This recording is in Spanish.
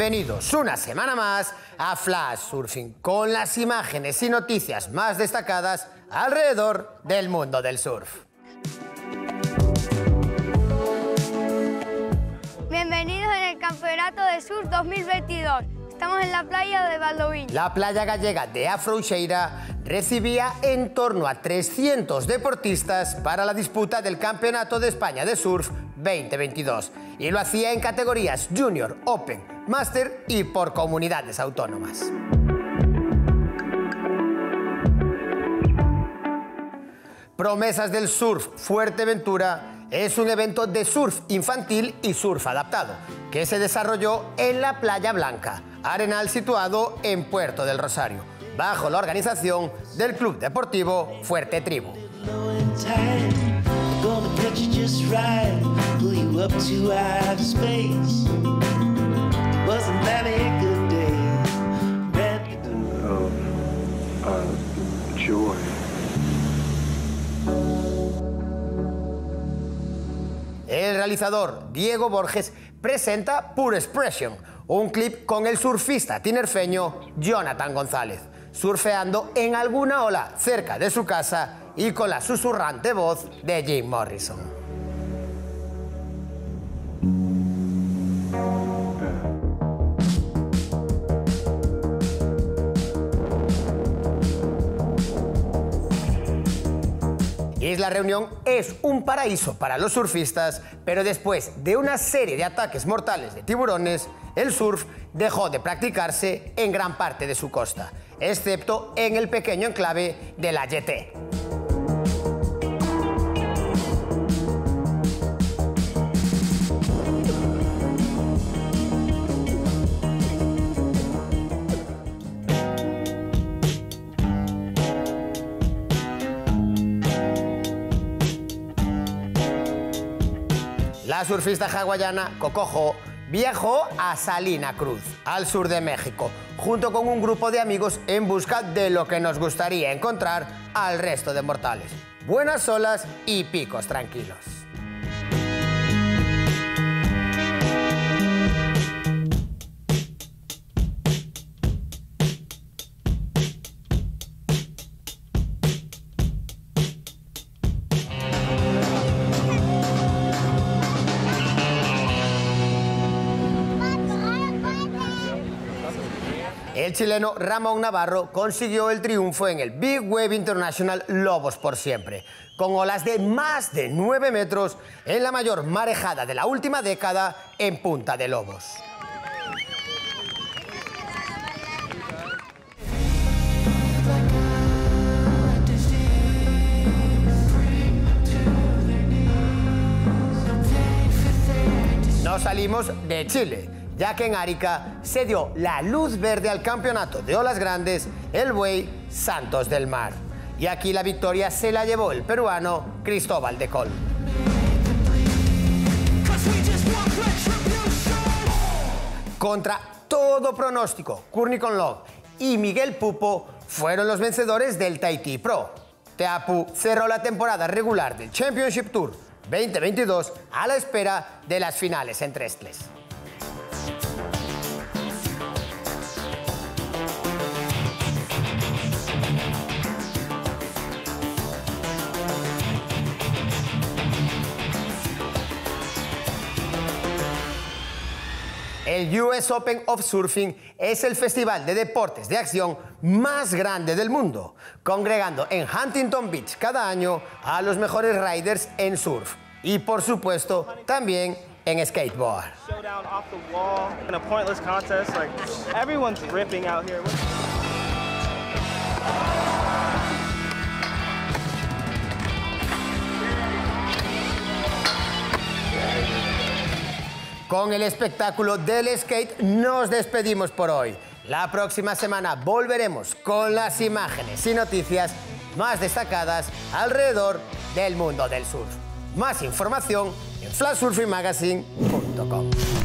Bienvenidos una semana más a Flash Surfing, con las imágenes y noticias más destacadas alrededor del mundo del surf. Bienvenidos en el Campeonato de Surf 2022. Estamos en la playa de Valdoviño. La playa gallega de Afrouxeira recibía en torno a 300 deportistas para la disputa del Campeonato de España de Surf 2022. Y lo hacía en categorías Junior, Open, Master y por comunidades autónomas. Promesas del surf Fuerteventura es un evento de surf infantil y surf adaptado que se desarrolló en la Playa Blanca, arenal situado en Puerto del Rosario, bajo la organización del Club Deportivo Fuerte Tribu. El realizador Diego Borges presenta Pure Expression, un clip con el surfista tinerfeño Jonathan González, surfeando en alguna ola cerca de su casa y con la susurrante voz de Jim Morrison. Isla Reunión es un paraíso para los surfistas, pero después de una serie de ataques mortales de tiburones, el surf dejó de practicarse en gran parte de su costa, excepto en el pequeño enclave de La Jetée. La surfista hawaiana Coco Jo viajó a Salina Cruz, al sur de México, junto con un grupo de amigos en busca de lo que nos gustaría encontrar al resto de mortales: buenas olas y picos tranquilos. El chileno Ramón Navarro consiguió el triunfo en el Big Wave International Lobos por Siempre, con olas de más de 9 metros en la mayor marejada de la última década en Punta de Lobos. Nos salimos de Chile, ya que en Arica se dio la luz verde al campeonato de olas grandes, el Buey Santos del Mar. Y aquí la victoria se la llevó el peruano Cristóbal de Col. Contra todo pronóstico, Courtney Conlogue y Miguel Pupo fueron los vencedores del Tahiti Pro. Teapu cerró la temporada regular del Championship Tour 2022 a la espera de las finales en Trestles. El US Open of Surfing es el festival de deportes de acción más grande del mundo, congregando en Huntington Beach cada año a los mejores riders en surf y, por supuesto, también en skateboard. Con el espectáculo del skate nos despedimos por hoy. La próxima semana volveremos con las imágenes y noticias más destacadas alrededor del mundo del surf. Más información en flashsurfingmagazine.com.